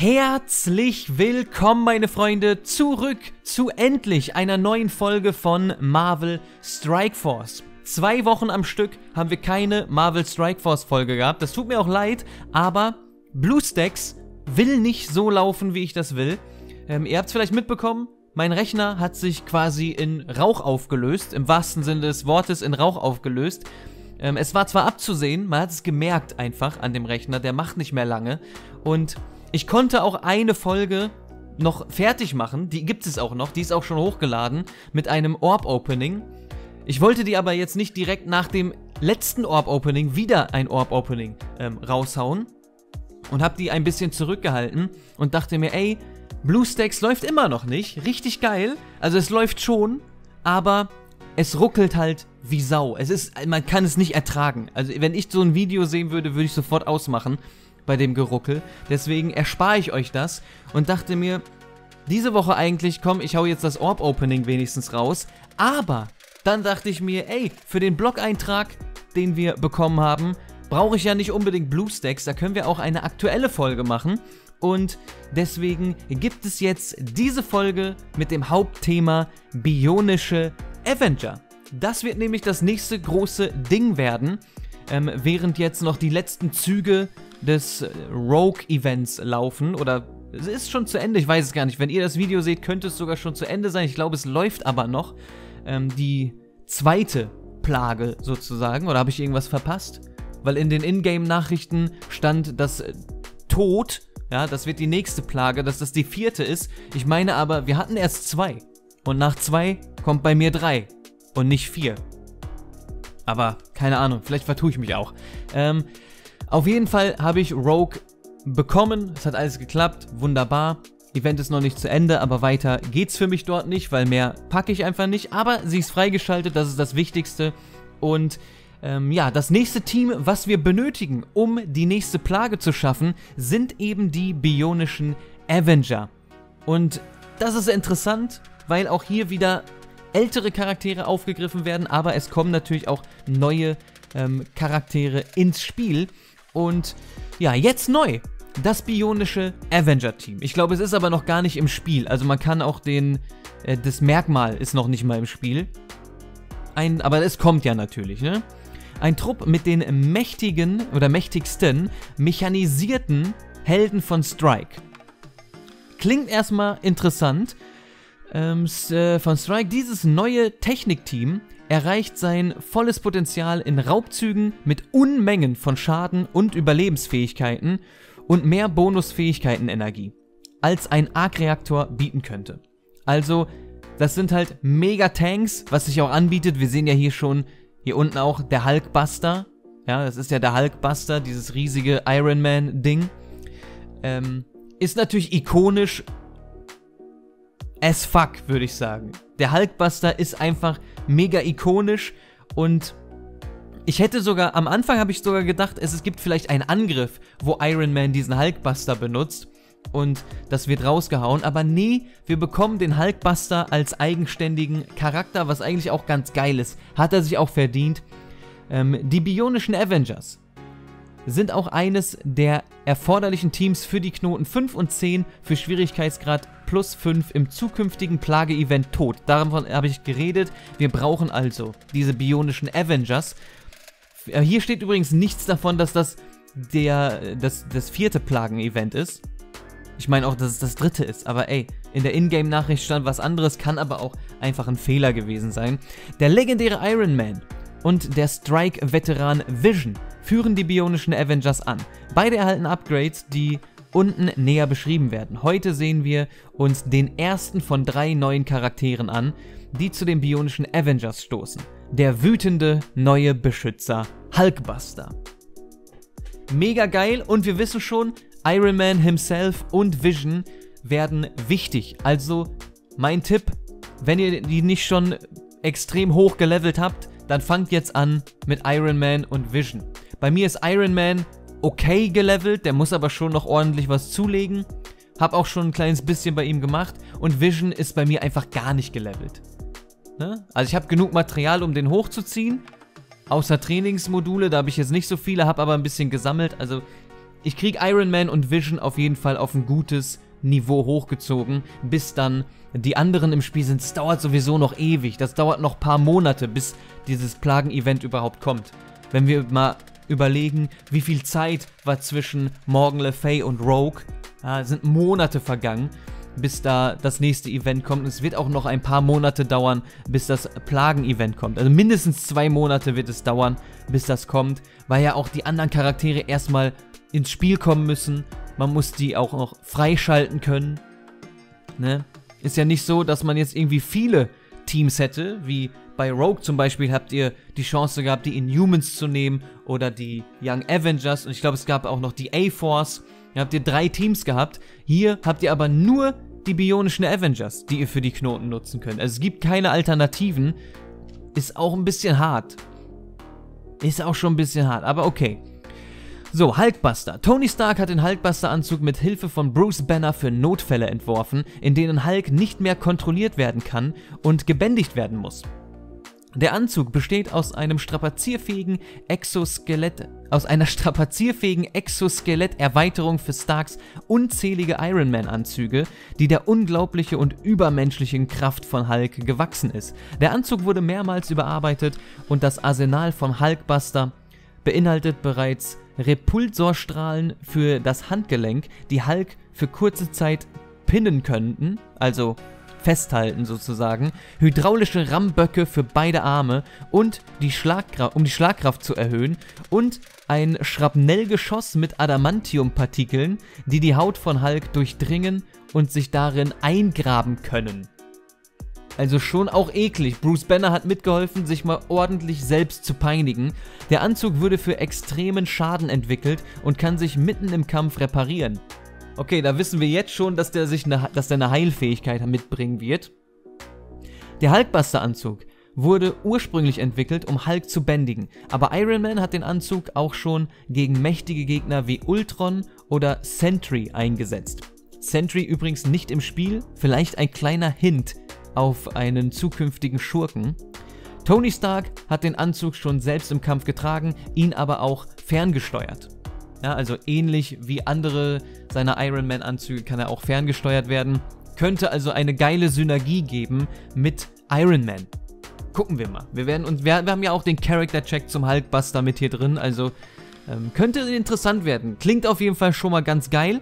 Herzlich willkommen, meine Freunde, zurück zu endlich einer neuen Folge von Marvel Strike Force. 2 Wochen am Stück haben wir keine Marvel Strike Force Folge gehabt. Das tut mir auch leid, aber BlueStacks will nicht so laufen, wie ich das will. Ihr habt es vielleicht mitbekommen, mein Rechner hat sich quasi in Rauch aufgelöst, im wahrsten Sinne des Wortes in Rauch aufgelöst. Es war zwar abzusehen, man hat es gemerkt einfach an dem Rechner, der macht nicht mehr lange. Und ich konnte auch eine Folge noch fertig machen, die gibt es auch noch, die ist auch schon hochgeladen, mit einem Orb-Opening. Ich wollte die aber jetzt nicht direkt nach dem letzten Orb-Opening wieder ein Orb-Opening raushauen und habe die ein bisschen zurückgehalten und dachte mir, ey, BlueStacks läuft immer noch nicht, richtig geil, also es läuft schon, aber es ruckelt halt wie Sau. Man kann es nicht ertragen. Also wenn ich so ein Video sehen würde, würde ich sofort ausmachen bei dem Geruckel. Deswegen erspare ich euch das und dachte mir, diese Woche eigentlich, komm, ich hau jetzt das Orb-Opening wenigstens raus. Aber dann dachte ich mir, ey, für den Blog-Eintrag, den wir bekommen haben, brauche ich ja nicht unbedingt BlueStacks. Da können wir auch eine aktuelle Folge machen. Und deswegen gibt es jetzt diese Folge mit dem Hauptthema Bionische Avenger. Das wird nämlich das nächste große Ding werden, während jetzt noch die letzten Züge des Rogue-Events laufen, oder es ist schon zu Ende, ich weiß es gar nicht. Wenn ihr das Video seht, könnte es sogar schon zu Ende sein. Ich glaube, es läuft aber noch. Die zweite Plage sozusagen, oder habe ich irgendwas verpasst? Weil in den Ingame-Nachrichten stand, dass Tod, ja, das wird die nächste Plage, dass das die 4. ist. Ich meine aber, wir hatten erst 2. Und nach 2 kommt bei mir 3 und nicht 4. Aber keine Ahnung, vielleicht vertue ich mich auch. Auf jeden Fall habe ich Rogue bekommen. Es hat alles geklappt, wunderbar. Event ist noch nicht zu Ende, aber weiter geht's für mich dort nicht, weil mehr packe ich einfach nicht. Aber sie ist freigeschaltet, das ist das Wichtigste. Und ja, das nächste Team, was wir benötigen, um die nächste Plage zu schaffen, sind eben die Bionischen Avenger. Und das ist interessant, weil auch hier wieder ältere Charaktere aufgegriffen werden, aber es kommen natürlich auch neue Charaktere ins Spiel. Und ja, jetzt neu, das Bionische Avenger-Team. Ich glaube, es ist aber noch gar nicht im Spiel. Also man kann auch das Merkmal ist noch nicht mal im Spiel. Aber es kommt ja natürlich, ne? Ein Trupp mit den mächtigsten mechanisierten Helden von Strike. Klingt erstmal interessant. Von Strike, dieses neue Technikteam erreicht sein volles Potenzial in Raubzügen mit Unmengen von Schaden und Überlebensfähigkeiten und mehr Bonusfähigkeiten-Energie, als ein Arc-Reaktor bieten könnte. Also, das sind halt Mega-Tanks, was sich auch anbietet. Wir sehen ja hier schon, hier unten auch der Hulkbuster. Ja, das ist ja der Hulkbuster, dieses riesige Iron Man-Ding. Ist natürlich ikonisch as fuck, würde ich sagen. Der Hulkbuster ist einfach mega ikonisch und ich hätte sogar, am Anfang habe ich sogar gedacht, es gibt vielleicht einen Angriff, wo Iron Man diesen Hulkbuster benutzt und das wird rausgehauen, aber nee, wir bekommen den Hulkbuster als eigenständigen Charakter, was eigentlich auch ganz geil ist. Hat er sich auch verdient. Die Bionischen Avengers sind auch eines der erforderlichen Teams für die Knoten 5 und 10 für Schwierigkeitsgrad +5 im zukünftigen Plage-Event Tod. Davon habe ich geredet. Wir brauchen also diese Bionischen Avengers. Hier steht übrigens nichts davon, dass das 4. Plagen-Event ist. Ich meine auch, dass es das 3. ist. Aber ey, in der Ingame-Nachricht stand was anderes, kann aber auch einfach ein Fehler gewesen sein. Der legendäre Iron Man und der Strike-Veteran Vision führen die Bionischen Avengers an. Beide erhalten Upgrades, die unten näher beschrieben werden. Heute sehen wir uns den ersten von 3 neuen Charakteren an, die zu den Bionischen Avengers stoßen. Der wütende neue Beschützer Hulkbuster. Mega geil und wir wissen schon, Iron Man himself und Vision werden wichtig. Also mein Tipp, wenn ihr die nicht schon extrem hoch gelevelt habt, dann fangt jetzt an mit Iron Man und Vision. Bei mir ist Iron Man okay gelevelt, der muss aber schon noch ordentlich was zulegen. Hab auch schon ein kleines bisschen bei ihm gemacht und Vision ist bei mir einfach gar nicht gelevelt. Ne? Also ich habe genug Material, um den hochzuziehen, außer Trainingsmodule, da habe ich jetzt nicht so viele, habe aber ein bisschen gesammelt. Also ich kriege Iron Man und Vision auf jeden Fall auf ein gutes Niveau hochgezogen, bis dann die anderen im Spiel sind. Es dauert sowieso noch ewig, das dauert noch ein paar Monate, bis dieses Plagen-Event überhaupt kommt. Wenn wir mal überlegen, wie viel Zeit war zwischen Morgan Le Fay und Rogue, sind Monate vergangen, bis da das nächste Event kommt. Und es wird auch noch ein paar Monate dauern, bis das Plagen-Event kommt. Also mindestens 2 Monate wird es dauern, bis das kommt, weil ja auch die anderen Charaktere erstmal ins Spiel kommen müssen. Man muss die auch noch freischalten können. Ne? Ist ja nicht so, dass man jetzt irgendwie viele Teams hätte, wie bei Rogue zum Beispiel habt ihr die Chance gehabt, die Inhumans zu nehmen oder die Young Avengers. Und ich glaube, es gab auch noch die A-Force. Da habt ihr 3 Teams gehabt. Hier habt ihr aber nur die bionischen Avengers, die ihr für die Knoten nutzen könnt. Also es gibt keine Alternativen. Ist auch ein bisschen hart. Ist auch schon ein bisschen hart, aber okay. So, Hulkbuster. Tony Stark hat den Hulkbuster-Anzug mit Hilfe von Bruce Banner für Notfälle entworfen, in denen Hulk nicht mehr kontrolliert werden kann und gebändigt werden muss. Der Anzug besteht aus einer strapazierfähigen Exoskelett-Erweiterung für Starks unzählige Iron Man-Anzüge, die der unglaublichen und übermenschlichen Kraft von Hulk gewachsen ist. Der Anzug wurde mehrmals überarbeitet und das Arsenal von Hulkbuster beinhaltet bereits Repulsorstrahlen für das Handgelenk, die Hulk für kurze Zeit pinnen könnten, also festhalten sozusagen, hydraulische Rammböcke für beide Arme und die Schlagkraft zu erhöhen und ein Schrapnellgeschoss mit Adamantiumpartikeln, die die Haut von Hulk durchdringen und sich darin eingraben können. Also schon auch eklig. Bruce Banner hat mitgeholfen, sich mal ordentlich selbst zu peinigen. Der Anzug wurde für extremen Schaden entwickelt und kann sich mitten im Kampf reparieren. Okay, da wissen wir jetzt schon, dass der eine Heilfähigkeit mitbringen wird. Der Hulkbuster-Anzug wurde ursprünglich entwickelt, um Hulk zu bändigen. Aber Iron Man hat den Anzug auch schon gegen mächtige Gegner wie Ultron oder Sentry eingesetzt. Sentry übrigens nicht im Spiel, vielleicht ein kleiner Hint auf einen zukünftigen Schurken. Tony Stark hat den Anzug schon selbst im Kampf getragen, ihn aber auch ferngesteuert. Ja, also ähnlich wie andere seiner Iron Man Anzüge kann er auch ferngesteuert werden. Könnte also eine geile Synergie geben mit Iron Man. Gucken wir mal. Wir haben ja auch den Character-Check zum Hulkbuster mit hier drin, also könnte interessant werden. Klingt auf jeden Fall schon mal ganz geil.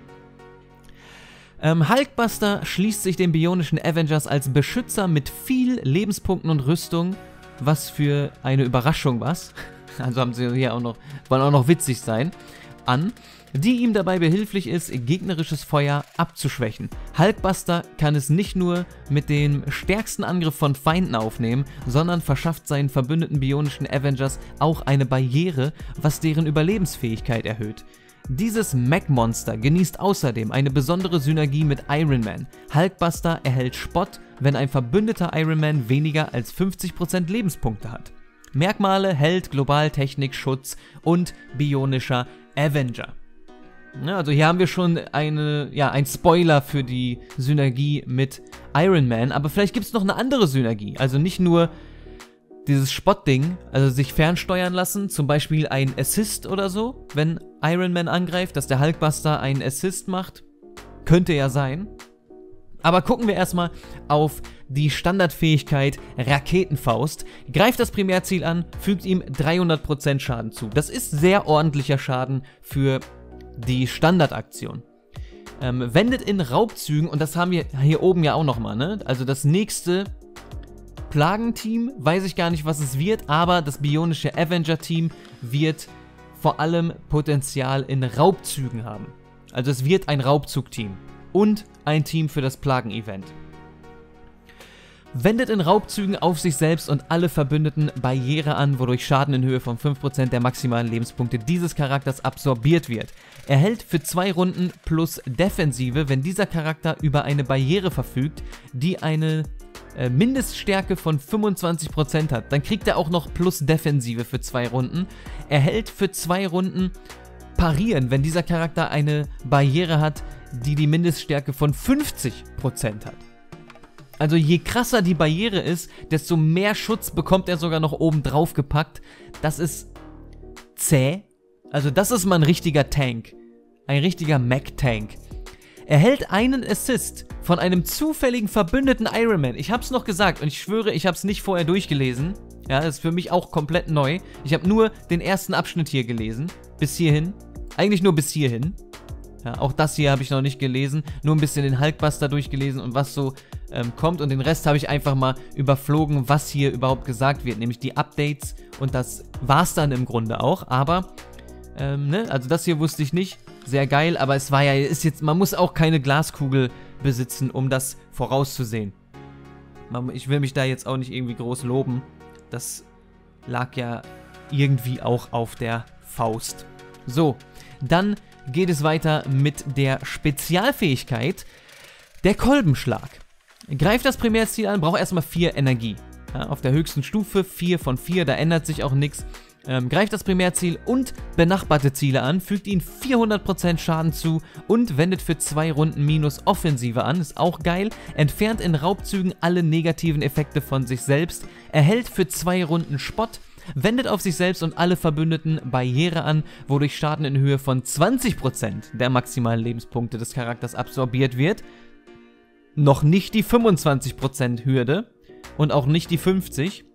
Hulkbuster schließt sich den bionischen Avengers als Beschützer mit viel Lebenspunkten und Rüstung, was für eine Überraschung was. Also haben sie hier wollen auch noch witzig sein, an, die ihm dabei behilflich ist, gegnerisches Feuer abzuschwächen. Hulkbuster kann es nicht nur mit dem stärksten Angriff von Feinden aufnehmen, sondern verschafft seinen verbündeten bionischen Avengers auch eine Barriere, was deren Überlebensfähigkeit erhöht. Dieses Mech-Monster genießt außerdem eine besondere Synergie mit Iron Man. Hulkbuster erhält Spott, wenn ein verbündeter Iron Man weniger als 50% Lebenspunkte hat. Merkmale: Held, Globaltechnik, Schutz und bionischer Avenger. Ja, also hier haben wir schon ein Spoiler für die Synergie mit Iron Man, aber vielleicht gibt es noch eine andere Synergie. Also nicht nur dieses Spottding, also sich fernsteuern lassen, zum Beispiel ein Assist oder so, wenn Iron Man angreift, dass der Hulkbuster einen Assist macht. Könnte ja sein. Aber gucken wir erstmal auf die Standardfähigkeit Raketenfaust. Greift das Primärziel an, fügt ihm 300% Schaden zu. Das ist sehr ordentlicher Schaden für die Standardaktion. Wendet in Raubzügen, und das haben wir hier oben ja auch nochmal, ne? Also das nächste Plagenteam, weiß ich gar nicht, was es wird, aber das bionische Avenger-Team wird vor allem Potenzial in Raubzügen haben. Also es wird ein Raubzugteam und ein Team für das Plagen-Event. Wendet in Raubzügen auf sich selbst und alle Verbündeten Barriere an, wodurch Schaden in Höhe von 5% der maximalen Lebenspunkte dieses Charakters absorbiert wird. Erhält für 2 Runden plus Defensive, wenn dieser Charakter über eine Barriere verfügt, die eine Mindeststärke von 25% hat. Dann kriegt er auch noch plus Defensive für 2 Runden. Erhält für 2 Runden Parieren, wenn dieser Charakter eine Barriere hat, die die Mindeststärke von 50% hat. Also je krasser die Barriere ist, desto mehr Schutz bekommt er sogar noch oben drauf gepackt. Das ist zäh. Also das ist mal ein richtiger Tank. Ein richtiger Mech-Tank. Erhält einen Assist von einem zufälligen verbündeten Iron Man. Ich hab's noch gesagt und ich schwöre, ich hab's nicht vorher durchgelesen. Ja, das ist für mich auch komplett neu. Ich habe nur den ersten Abschnitt hier gelesen. Bis hierhin. Eigentlich nur bis hierhin. Ja, auch das hier habe ich noch nicht gelesen. Nur ein bisschen den Hulkbuster durchgelesen und was so kommt. Und den Rest habe ich einfach mal überflogen, was hier überhaupt gesagt wird. Nämlich die Updates. Und das war's dann im Grunde auch. Aber, ne, also das hier wusste ich nicht. Sehr geil, aber es war ja, ist jetzt, man muss auch keine Glaskugel besitzen, um das vorauszusehen. Ich will mich da jetzt auch nicht irgendwie groß loben. Das lag ja irgendwie auch auf der Faust. So, dann geht es weiter mit der Spezialfähigkeit, der Kolbenschlag. Greift das Primärziel an, braucht erstmal 4 Energie. Ja, auf der höchsten Stufe 4 von 4, da ändert sich auch nichts. Greift das Primärziel und benachbarte Ziele an, fügt ihnen 400% Schaden zu und wendet für 2 Runden minus Offensive an, ist auch geil, entfernt in Raubzügen alle negativen Effekte von sich selbst, erhält für 2 Runden Spott, wendet auf sich selbst und alle Verbündeten Barriere an, wodurch Schaden in Höhe von 20% der maximalen Lebenspunkte des Charakters absorbiert wird, noch nicht die 25% Hürde und auch nicht die 50%.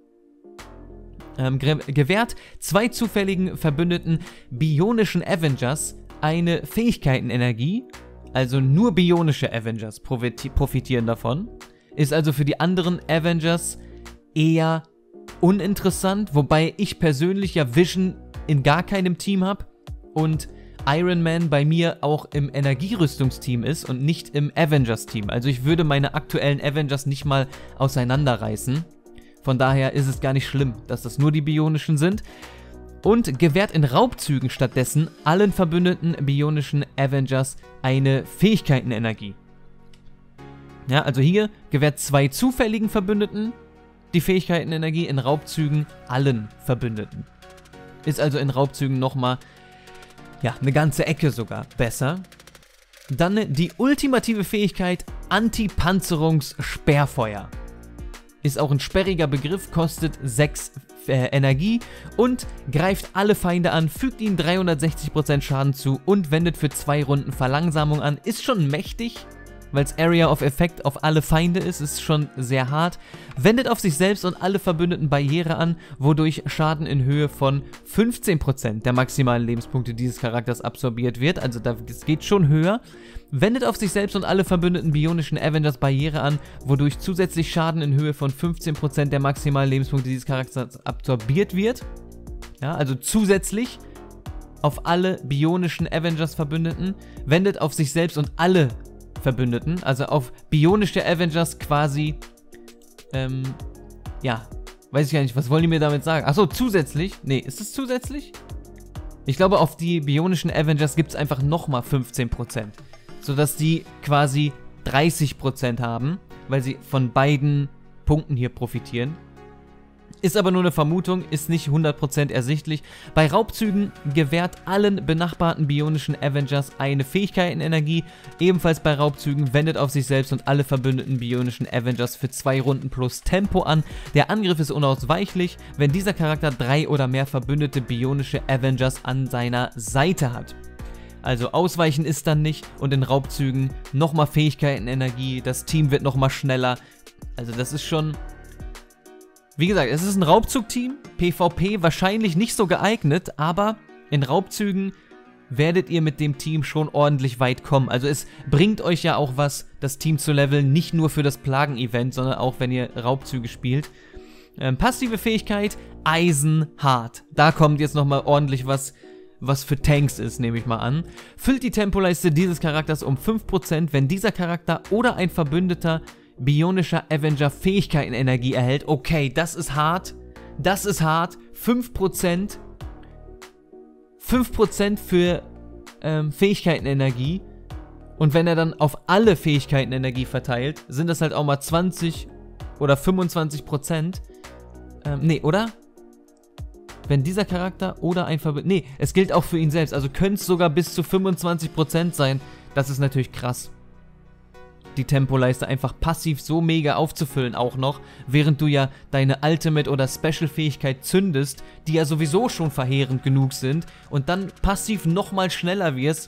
Gewährt 2 zufälligen verbündeten bionischen Avengers eine Fähigkeitenenergie, also nur bionische Avengers profitieren davon, ist also für die anderen Avengers eher uninteressant, wobei ich persönlich ja Vision in gar keinem Team habe und Iron Man bei mir auch im Energierüstungsteam ist und nicht im Avengers-Team. Also ich würde meine aktuellen Avengers nicht mal auseinanderreißen. Von daher ist es gar nicht schlimm, dass das nur die bionischen sind. Und gewährt in Raubzügen stattdessen allen verbündeten bionischen Avengers eine Fähigkeitenenergie. Ja, also hier gewährt 2 zufälligen Verbündeten die Fähigkeitenenergie, in Raubzügen allen Verbündeten. Ist also in Raubzügen nochmal, ja, eine ganze Ecke sogar besser. Dann die ultimative Fähigkeit Anti-Panzerungs-Sperrfeuer. Ist auch ein sperriger Begriff, kostet 6 Energie und greift alle Feinde an, fügt ihnen 360% Schaden zu und wendet für 2 Runden Verlangsamung an. Ist schon mächtig, weil es Area of Effect auf alle Feinde ist schon sehr hart. Wendet auf sich selbst und alle verbündeten Barriere an, wodurch Schaden in Höhe von 15% der maximalen Lebenspunkte dieses Charakters absorbiert wird. Also das geht schon höher. Wendet auf sich selbst und alle verbündeten bionischen Avengers Barriere an, wodurch zusätzlich Schaden in Höhe von 15% der maximalen Lebenspunkte dieses Charakters absorbiert wird. Ja, also zusätzlich auf alle bionischen Avengers Verbündeten. Wendet auf sich selbst und alle Verbündeten, also auf bionische Avengers quasi, ja, weiß ich gar nicht, was wollen die mir damit sagen? Achso, zusätzlich? Nee, ist es zusätzlich? Ich glaube, auf die bionischen Avengers gibt es einfach nochmal 15%. Sodass die quasi 30% haben, weil sie von beiden Punkten hier profitieren. Ist aber nur eine Vermutung, ist nicht 100% ersichtlich. Bei Raubzügen gewährt allen benachbarten bionischen Avengers eine Fähigkeitenenergie. Ebenfalls bei Raubzügen wendet auf sich selbst und alle verbündeten bionischen Avengers für 2 Runden plus Tempo an. Der Angriff ist unausweichlich, wenn dieser Charakter 3 oder mehr verbündete bionische Avengers an seiner Seite hat. Also ausweichen ist dann nicht und in Raubzügen nochmal Fähigkeitenenergie, das Team wird nochmal schneller. Also das ist schon, wie gesagt, es ist ein Raubzugteam, PvP wahrscheinlich nicht so geeignet, aber in Raubzügen werdet ihr mit dem Team schon ordentlich weit kommen. Also es bringt euch ja auch was, das Team zu leveln, nicht nur für das Plagen-Event, sondern auch wenn ihr Raubzüge spielt. Passive Fähigkeit, Eisenhart. Da kommt jetzt nochmal ordentlich was für Tanks ist, nehme ich mal an. Füllt die Tempoleiste dieses Charakters um 5%, wenn dieser Charakter oder ein verbündeter bionischer Avenger Fähigkeitenenergie erhält. Okay, das ist hart. Das ist hart. 5%. 5% für Fähigkeitenenergie. Und wenn er dann auf alle Fähigkeitenenergie verteilt, sind das halt auch mal 20 oder 25%. Nee, oder? Wenn dieser Charakter oder ein Verbündeter... Nee, es gilt auch für ihn selbst. Also könnte es sogar bis zu 25% sein. Das ist natürlich krass. Die Tempoleiste einfach passiv so mega aufzufüllen auch noch, während du ja deine Ultimate- oder Special-Fähigkeit zündest, die ja sowieso schon verheerend genug sind und dann passiv nochmal schneller wirst.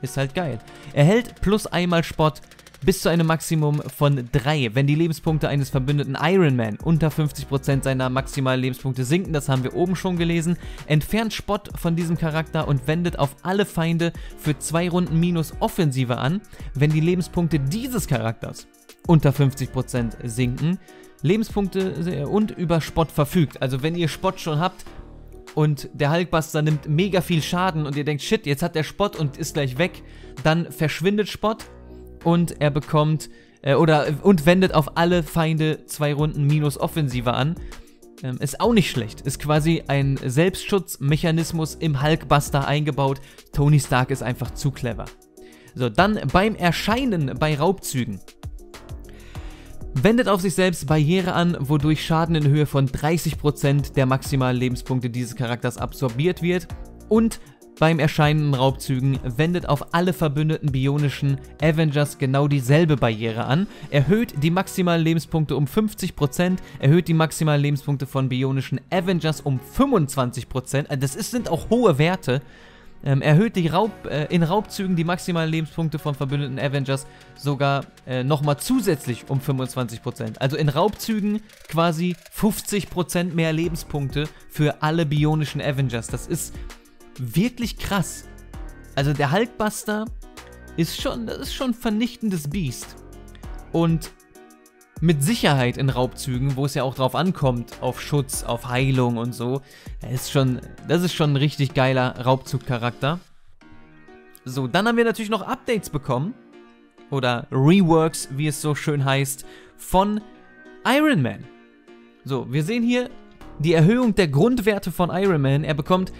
Ist halt geil. Er hält plus einmal Spott bis zu einem Maximum von 3, wenn die Lebenspunkte eines verbündeten Iron Man unter 50% seiner maximalen Lebenspunkte sinken, das haben wir oben schon gelesen, entfernt Spott von diesem Charakter und wendet auf alle Feinde für 2 Runden minus Offensive an, wenn die Lebenspunkte dieses Charakters unter 50% sinken, Lebenspunkte und über Spott verfügt. Also wenn ihr Spott schon habt und der Hulkbuster nimmt mega viel Schaden und ihr denkt, shit, jetzt hat der Spott und ist gleich weg, dann verschwindet Spott und er bekommt, und wendet auf alle Feinde 2 Runden minus Offensive an. Ist auch nicht schlecht. Ist quasi ein Selbstschutzmechanismus im Hulkbuster eingebaut. Tony Stark ist einfach zu clever. So, dann beim Erscheinen bei Raubzügen. Wendet auf sich selbst Barriere an, wodurch Schaden in Höhe von 30% der maximalen Lebenspunkte dieses Charakters absorbiert wird. Und beim Erscheinen in Raubzügen wendet auf alle verbündeten bionischen Avengers genau dieselbe Barriere an. Erhöht die maximalen Lebenspunkte um 50%, erhöht die maximalen Lebenspunkte von bionischen Avengers um 25%. Das sind auch hohe Werte. Erhöht in Raubzügen die maximalen Lebenspunkte von verbündeten Avengers sogar nochmal zusätzlich um 25%. Also in Raubzügen quasi 50% mehr Lebenspunkte für alle bionischen Avengers. Das ist wirklich krass. Also der Hulkbuster ist schon ein vernichtendes Biest. Und mit Sicherheit in Raubzügen, wo es ja auch drauf ankommt, auf Schutz, auf Heilung und so. Das ist schon ein richtig geiler Raubzugcharakter. So, dann haben wir natürlich noch Updates bekommen. Oder Reworks, wie es so schön heißt, von Iron Man. So, wir sehen hier die Erhöhung der Grundwerte von Iron Man. Er bekommt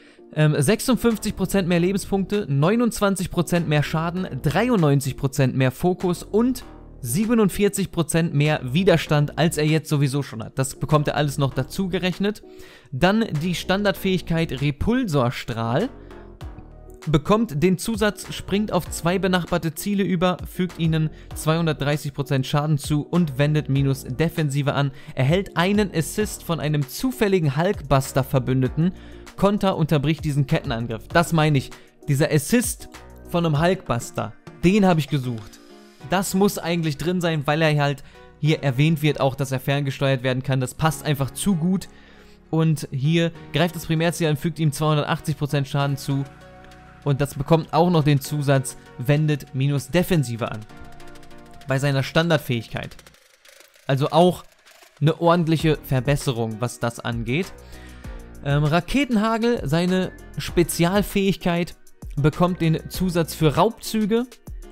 56% mehr Lebenspunkte, 29% mehr Schaden, 93% mehr Fokus und 47% mehr Widerstand, als er jetzt sowieso schon hat. Das bekommt er alles noch dazu gerechnet. Dann die Standardfähigkeit Repulsorstrahl. Bekommt den Zusatz, springt auf 2 benachbarte Ziele über, fügt ihnen 230% Schaden zu und wendet minus Defensive an. Erhält einen Assist von einem zufälligen Hulkbuster-Verbündeten. Konter unterbricht diesen Kettenangriff. Das meine ich. Dieser Assist von einem Hulkbuster, den habe ich gesucht. Das muss eigentlich drin sein, weil er halt hier erwähnt wird, auch dass er ferngesteuert werden kann. Das passt einfach zu gut. Und hier greift das Primärziel an, fügt ihm 280% Schaden zu. Und das bekommt auch noch den Zusatz, wendet minus Defensive an. Bei seiner Standardfähigkeit. Also auch eine ordentliche Verbesserung, was das angeht. Raketenhagel, seine Spezialfähigkeit, bekommt den Zusatz für Raubzüge.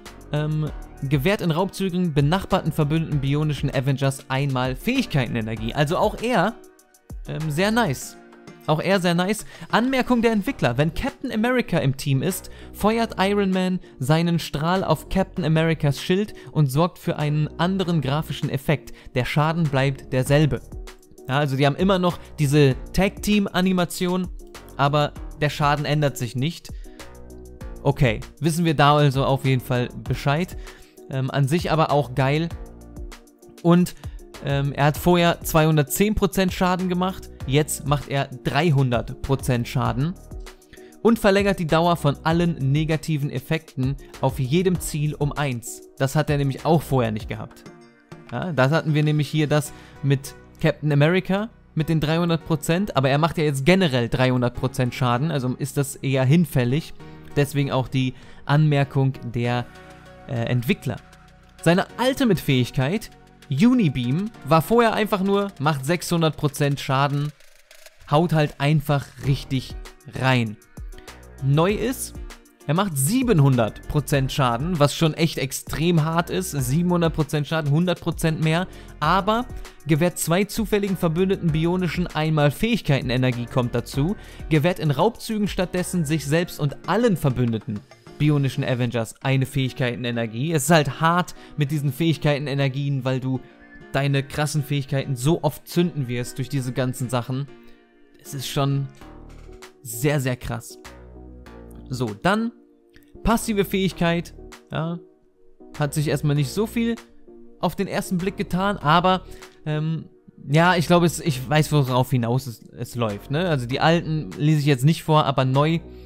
Gewährt in Raubzügen benachbarten verbündeten bionischen Avengers einmal Fähigkeitenenergie. Also auch er sehr nice. Auch er sehr nice. Anmerkung der Entwickler: Wenn Captain America im Team ist, feuert Iron Man seinen Strahl auf Captain Americas Schild und sorgt für einen anderen grafischen Effekt. Der Schaden bleibt derselbe. Ja, also die haben immer noch diese Tag-Team-Animation, aber der Schaden ändert sich nicht. Okay, wissen wir da also auf jeden Fall Bescheid. An sich aber auch geil. Und er hat vorher 210% Schaden gemacht, jetzt macht er 300% Schaden. Und verlängert die Dauer von allen negativen Effekten auf jedem Ziel um 1. Das hat er nämlich auch vorher nicht gehabt. Ja, das hatten wir nämlich hier das mit Captain America mit den 300%, aber er macht ja jetzt generell 300% Schaden, also ist das eher hinfällig. Deswegen auch die Anmerkung der Entwickler. Seine Ultimate-Fähigkeit, Unibeam, war vorher einfach nur, macht 600% Schaden, haut halt einfach richtig rein. Neu ist, er macht 700% Schaden, was schon echt extrem hart ist. 700% Schaden, 100% mehr. Aber gewährt 2 zufälligen verbündeten bionischen einmal Fähigkeitenenergie kommt dazu. Gewährt in Raubzügen stattdessen sich selbst und allen verbündeten bionischen Avengers eine Fähigkeitenenergie. Es ist halt hart mit diesen Fähigkeitenenergien, weil du deine krassen Fähigkeiten so oft zünden wirst durch diese ganzen Sachen. Es ist schon sehr, sehr krass. So, dann passive Fähigkeit, ja, hat sich erstmal nicht so viel auf den ersten Blick getan, aber ja, ich glaube, ich weiß, worauf hinaus es läuft, ne? Also die alten lese ich jetzt nicht vor, aber neu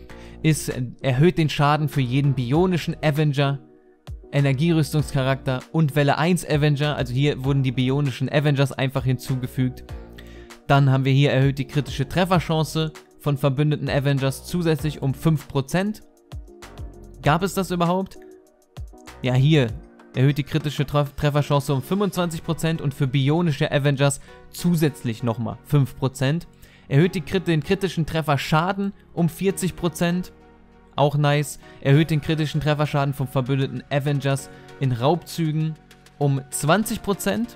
erhöht den Schaden für jeden bionischen Avenger, Energierüstungscharakter und Welle 1 Avenger. Also hier wurden die bionischen Avengers einfach hinzugefügt. Dann haben wir hier erhöht die kritische Trefferchance von verbündeten Avengers zusätzlich um 5%. Gab es das überhaupt? Ja, hier erhöht die kritische Trefferchance um 25% und für bionische Avengers zusätzlich nochmal 5%. Erhöht den kritischen Trefferschaden um 40%. Auch nice. Erhöht den kritischen Trefferschaden von verbündeten Avengers in Raubzügen um 20%.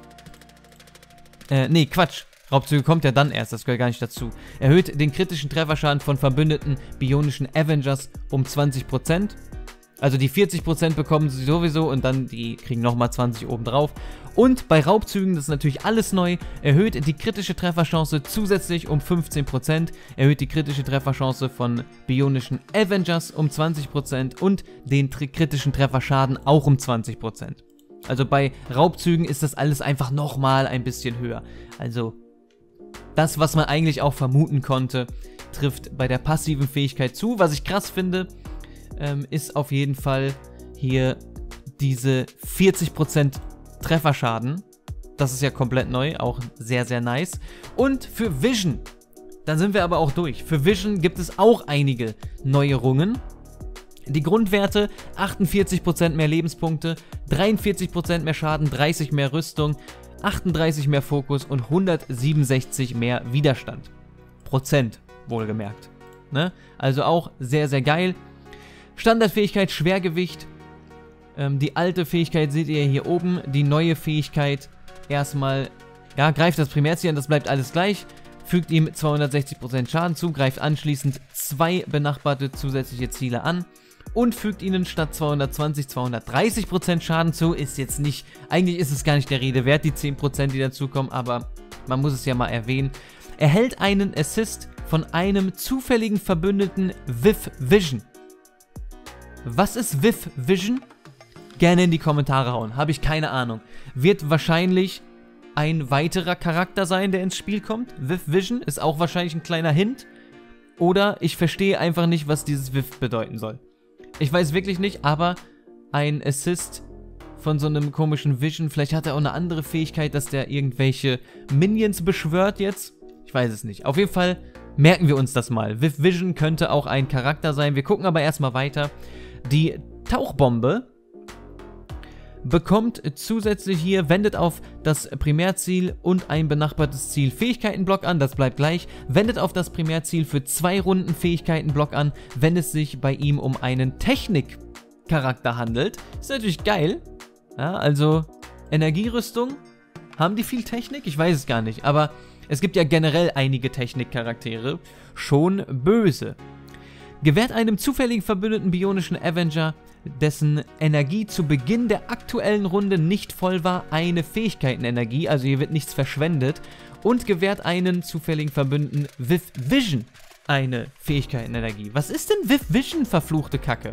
Nee, Quatsch. Raubzüge kommt ja dann erst, das gehört gar nicht dazu. Erhöht den kritischen Trefferschaden von verbündeten bionischen Avengers um 20%. Also die 40% bekommen sie sowieso und dann die kriegen nochmal 20 obendrauf. Und bei Raubzügen, das ist natürlich alles neu, erhöht die kritische Trefferchance zusätzlich um 15%, erhöht die kritische Trefferchance von bionischen Avengers um 20% und den kritischen Trefferschaden auch um 20%. Also bei Raubzügen ist das alles einfach nochmal ein bisschen höher. Also das, was man eigentlich auch vermuten konnte, trifft bei der passiven Fähigkeit zu. Was ich krass finde, ist auf jeden Fall hier diese 40% Trefferschaden. Das ist ja komplett neu, auch sehr, sehr nice. Und für Vision, dann sind wir aber auch durch. Für Vision gibt es auch einige Neuerungen. Die Grundwerte: 48% mehr Lebenspunkte, 43% mehr Schaden, 30 mehr Rüstung, 38 mehr Fokus und 167 mehr Widerstand. Prozent, wohlgemerkt. Ne? Also auch sehr, sehr geil. Standardfähigkeit Schwergewicht. Die alte Fähigkeit seht ihr hier oben. Die neue Fähigkeit erstmal, ja, greift das Primärziel an, das bleibt alles gleich. Fügt ihm 260% Schaden zu, greift anschließend 2 benachbarte zusätzliche Ziele an und fügt ihnen statt 220 230% Schaden zu. Ist jetzt nicht, eigentlich ist es gar nicht der Rede wert, die 10%, die dazukommen, aber man muss es ja mal erwähnen. Erhält einen Assist von einem zufälligen Verbündeten with Vision. Was ist with Vision? Gerne in die Kommentare hauen, habe ich keine Ahnung. Wird wahrscheinlich ein weiterer Charakter sein, der ins Spiel kommt. With Vision ist auch wahrscheinlich ein kleiner Hint. Oder ich verstehe einfach nicht, was dieses With bedeuten soll. Ich weiß wirklich nicht, aber ein Assist von so einem komischen Vision. Vielleicht hat er auch eine andere Fähigkeit, dass der irgendwelche Minions beschwört jetzt. Ich weiß es nicht. Auf jeden Fall merken wir uns das mal. With Vision könnte auch ein Charakter sein. Wir gucken aber erstmal weiter. Die Tauchbombe bekommt zusätzlich hier, wendet auf das Primärziel und ein benachbartes Ziel Fähigkeitenblock an, das bleibt gleich, wendet auf das Primärziel für 2 Runden Fähigkeitenblock an, wenn es sich bei ihm um einen Technikcharakter handelt. Ist natürlich geil, ja, also Energierüstung, haben die viel Technik? Ich weiß es gar nicht, aber es gibt ja generell einige Technikcharaktere, schon böse. Gewährt einem zufälligen verbündeten bionischen Avenger, dessen Energie zu Beginn der aktuellen Runde nicht voll war, eine Fähigkeitenenergie, also hier wird nichts verschwendet, und gewährt einen zufälligen Verbündeten with Vision eine Fähigkeitenenergie. Was ist denn with Vision, verfluchte Kacke?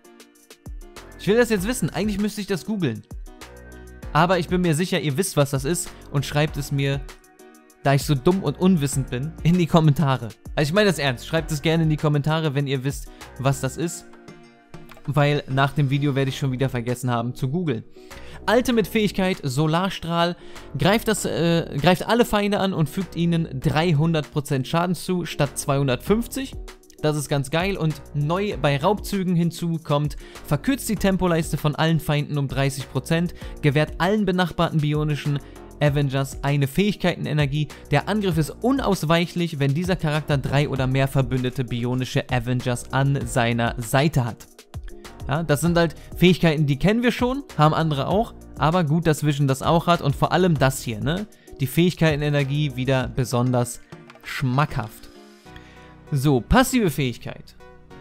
Ich will das jetzt wissen, eigentlich müsste ich das googeln. Aber ich bin mir sicher, ihr wisst, was das ist und schreibt es mir, da ich so dumm und unwissend bin, in die Kommentare. Also ich meine das ernst, schreibt es gerne in die Kommentare, wenn ihr wisst, was das ist. Weil nach dem Video werde ich schon wieder vergessen haben zu googeln. Ultimate-Fähigkeit Solarstrahl greift alle Feinde an und fügt ihnen 300% Schaden zu, statt 250. Das ist ganz geil und neu bei Raubzügen hinzu kommt, verkürzt die Tempoleiste von allen Feinden um 30%, gewährt allen benachbarten bionischen Avengers eine Fähigkeitenenergie. Der Angriff ist unausweichlich, wenn dieser Charakter 3 oder mehr verbündete bionische Avengers an seiner Seite hat. Ja, das sind halt Fähigkeiten, die kennen wir schon, haben andere auch, aber gut, dass Vision das auch hat und vor allem das hier, ne? Die Fähigkeitenenergie wieder besonders schmackhaft. So, passive Fähigkeit.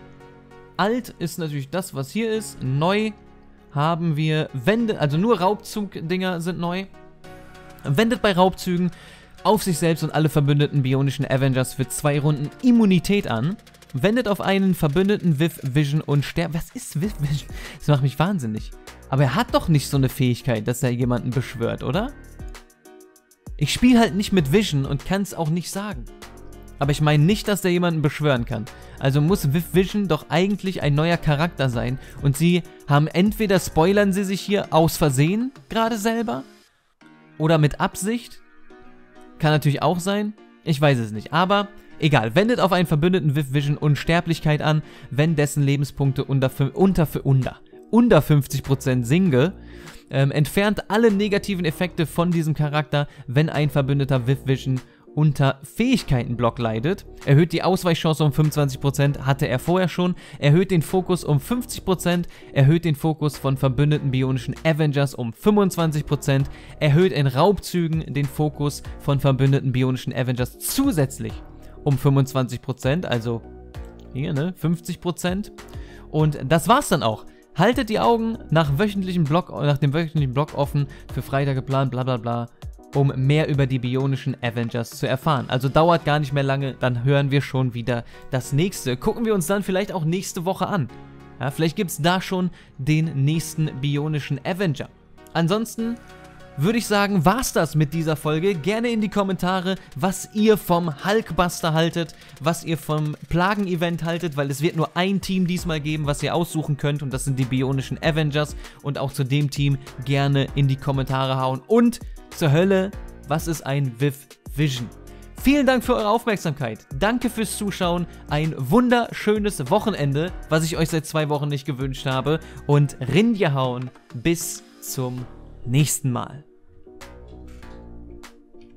Alt ist natürlich das, was hier ist. Neu haben wir Wände, also nur Raubzug-Dinger sind neu. Wendet bei Raubzügen auf sich selbst und alle verbündeten bionischen Avengers für 2 Runden Immunität an. Wendet auf einen Verbündeten with Vision und sterbt. Was ist with Vision? Das macht mich wahnsinnig. Aber er hat doch nicht so eine Fähigkeit, dass er jemanden beschwört, oder? Ich spiele halt nicht mit Vision und kann es auch nicht sagen. Aber ich meine nicht, dass der jemanden beschwören kann. Also muss Viv Vision doch eigentlich ein neuer Charakter sein. Und sie haben entweder, spoilern sie sich hier aus Versehen gerade selber oder mit Absicht. Kann natürlich auch sein. Ich weiß es nicht. Aber egal, wendet auf einen Verbündeten Viv Vision Unsterblichkeit an, wenn dessen Lebenspunkte unter 50% sinke. Entfernt alle negativen Effekte von diesem Charakter, wenn ein Verbündeter Viv Vision unter Fähigkeitenblock leidet. Erhöht die Ausweichchance um 25%, hatte er vorher schon. Erhöht den Fokus um 50%. Erhöht den Fokus von verbündeten bionischen Avengers um 25%. Erhöht in Raubzügen den Fokus von verbündeten bionischen Avengers zusätzlich um 25%. Also hier, ne? 50%. Und das war's dann auch. Haltet die Augen nach dem wöchentlichen Blog offen, für Freitag geplant, bla bla bla, um mehr über die bionischen Avengers zu erfahren. Also dauert gar nicht mehr lange, dann hören wir schon wieder das nächste. Gucken wir uns dann vielleicht auch nächste Woche an. Ja, vielleicht gibt es da schon den nächsten bionischen Avenger. Ansonsten würde ich sagen, war's das mit dieser Folge. Gerne in die Kommentare, was ihr vom Hulkbuster haltet, was ihr vom Plagen-Event haltet, weil es wird nur ein Team diesmal geben, was ihr aussuchen könnt, und das sind die bionischen Avengers. Und auch zu dem Team gerne in die Kommentare hauen. Und zur Hölle, was ist ein Viv Vision? Vielen Dank für eure Aufmerksamkeit. Danke fürs Zuschauen. Ein wunderschönes Wochenende, was ich euch seit 2 Wochen nicht gewünscht habe. Und Rinja hauen. Bis zum nächsten Mal.